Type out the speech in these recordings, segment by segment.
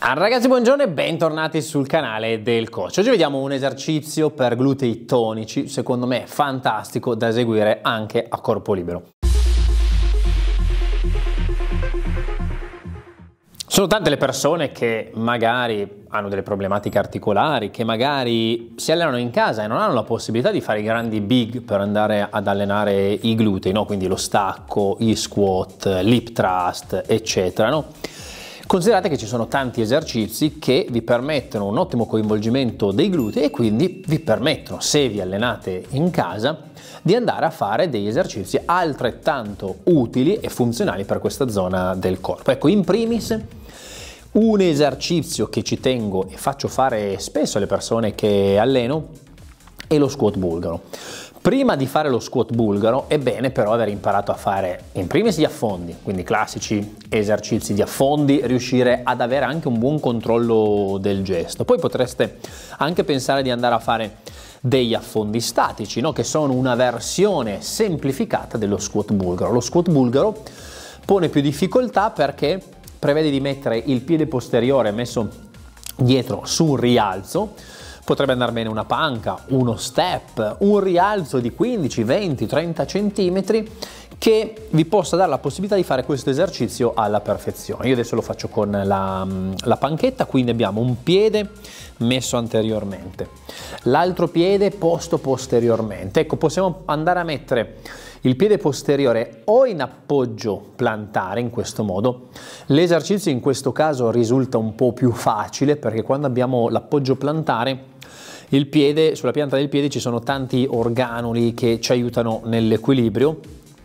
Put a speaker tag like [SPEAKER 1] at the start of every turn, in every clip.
[SPEAKER 1] Ragazzi, buongiorno e bentornati sul canale del coach. Oggi vediamo un esercizio per glutei tonici, secondo me fantastico da eseguire anche a corpo libero. Sono tante le persone che magari hanno delle problematiche articolari, che magari si allenano in casa e non hanno la possibilità di fare i grandi big per andare ad allenare i glutei, no? Quindi lo stacco, gli squat, l'hip thrust, eccetera, no? Considerate che ci sono tanti esercizi che vi permettono un ottimo coinvolgimento dei glutei e quindi vi permettono, se vi allenate in casa, di andare a fare degli esercizi altrettanto utili e funzionali per questa zona del corpo. Ecco, in primis, un esercizio che ci tengo e faccio fare spesso alle persone che alleno è lo squat bulgaro. Prima di fare lo squat bulgaro è bene però aver imparato a fare in primis gli affondi, quindi classici esercizi di affondi, riuscire ad avere anche un buon controllo del gesto. Poi potreste anche pensare di andare a fare degli affondi statici, no? Che sono una versione semplificata dello squat bulgaro. Lo squat bulgaro pone più difficoltà perché prevede di mettere il piede posteriore messo dietro su un rialzo. Potrebbe andare bene una panca, uno step, un rialzo di 15, 20, 30 centimetri che vi possa dare la possibilità di fare questo esercizio alla perfezione. Io adesso lo faccio con la panchetta, quindi abbiamo un piede messo anteriormente, l'altro piede posto posteriormente. Ecco, possiamo andare a mettere il piede posteriore o in appoggio plantare in questo modo. L'esercizio in questo caso risulta un po' più facile perché quando abbiamo l'appoggio plantare, il piede, sulla pianta del piede ci sono tanti organuli che ci aiutano nell'equilibrio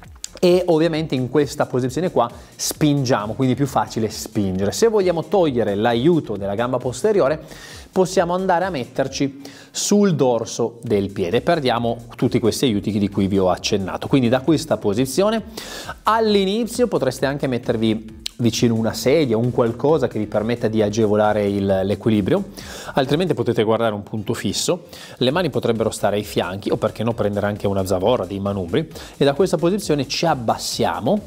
[SPEAKER 1] e ovviamente in questa posizione qua spingiamo, quindi è più facile spingere. Se vogliamo togliere l'aiuto della gamba posteriore, possiamo andare a metterci sul dorso del piede, perdiamo tutti questi aiuti di cui vi ho accennato. Quindi da questa posizione all'inizio potreste anche mettervi vicino una sedia, un qualcosa che vi permetta di agevolare l'equilibrio, altrimenti potete guardare un punto fisso, le mani potrebbero stare ai fianchi o perché no prendere anche una zavorra, dei manubri, e da questa posizione ci abbassiamo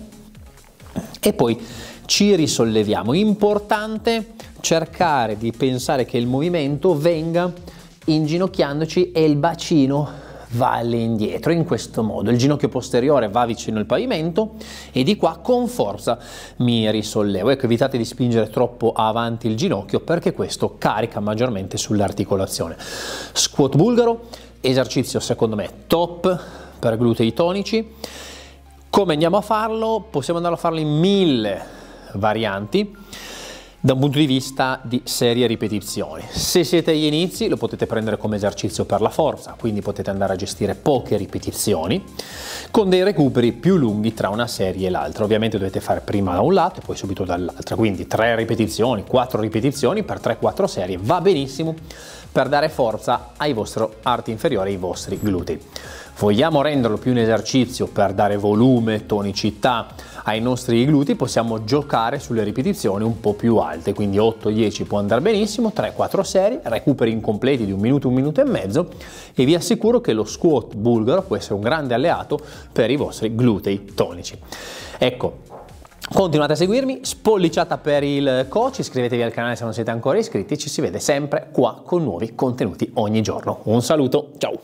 [SPEAKER 1] e poi ci risolleviamo. Importante cercare di pensare che il movimento venga inginocchiandoci e il bacino va all'indietro in questo modo, il ginocchio posteriore va vicino al pavimento e di qua con forza mi risollevo. Ecco, evitate di spingere troppo avanti il ginocchio perché questo carica maggiormente sull'articolazione. Squat bulgaro, esercizio secondo me top per glutei tonici. Come andiamo a farlo? Possiamo andare a farlo in 1000 varianti da un punto di vista di serie ripetizioni. Se siete agli inizi lo potete prendere come esercizio per la forza, quindi potete andare a gestire poche ripetizioni con dei recuperi più lunghi tra una serie e l'altra. Ovviamente dovete fare prima da un lato e poi subito dall'altra, quindi 3 ripetizioni, 4 ripetizioni per 3-4 serie va benissimo per dare forza ai vostri arti inferiori, ai vostri glutei. Vogliamo renderlo più un esercizio per dare volume, tonicità ai nostri glutei, possiamo giocare sulle ripetizioni un po' più alte, quindi 8-10 può andare benissimo, 3-4 serie, recuperi incompleti di un minuto e mezzo e vi assicuro che lo squat bulgaro può essere un grande alleato per i vostri glutei tonici. Ecco, continuate a seguirmi, spolliciata per il coach, iscrivetevi al canale se non siete ancora iscritti, ci si vede sempre qua con nuovi contenuti ogni giorno. Un saluto, ciao!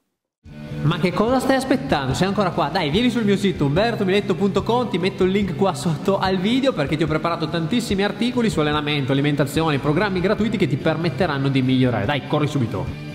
[SPEAKER 2] Ma che cosa stai aspettando? Sei ancora qua? Dai, vieni sul mio sito umbertomiletto.com, ti metto il link qua sotto al video perché ti ho preparato tantissimi articoli su allenamento, alimentazione, programmi gratuiti che ti permetteranno di migliorare. Dai, corri subito!